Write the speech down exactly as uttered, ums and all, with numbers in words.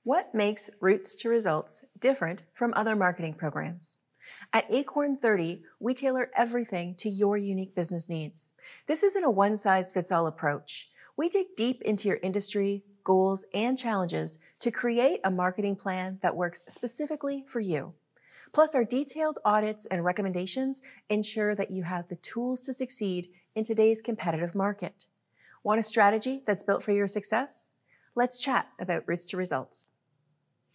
What makes Roots to Results different from other marketing programs? At Acorn thirty, we tailor everything to your unique business needs. This isn't a one-size-fits-all approach. We dig deep into your industry, goals, and challenges to create a marketing plan that works specifically for you. Plus, our detailed audits and recommendations ensure that you have the tools to succeed in today's competitive market. Want a strategy that's built for your success? Let's chat about Roots to Results.